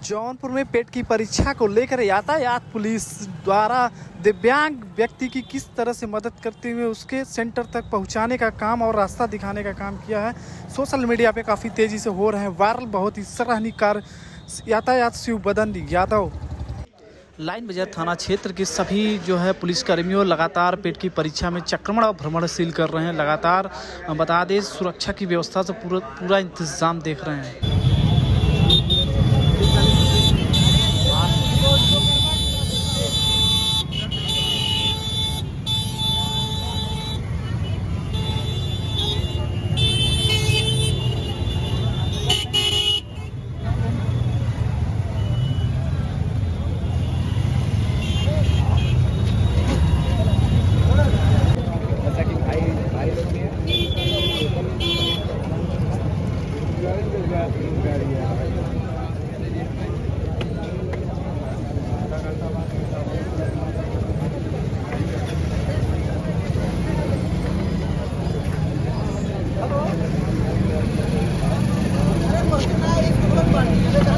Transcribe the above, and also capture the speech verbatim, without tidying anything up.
जौनपुर में पेट की परीक्षा को लेकर यातायात पुलिस द्वारा दिव्यांग व्यक्ति की किस तरह से मदद करते हुए उसके सेंटर तक पहुंचाने का काम और रास्ता दिखाने का काम किया है। सोशल मीडिया पे काफ़ी तेज़ी से हो रहे हैं वायरल, बहुत ही सराहनीय कार्य यातायात शिव बदन यादव। लाइन बाजार थाना क्षेत्र के सभी जो है पुलिसकर्मियों लगातार पेट की परीक्षा में चक्रमण और भ्रमणशील कर रहे हैं। लगातार बता दें सुरक्षा की व्यवस्था से पूरा पूरा इंतजाम देख रहे हैं। Hello.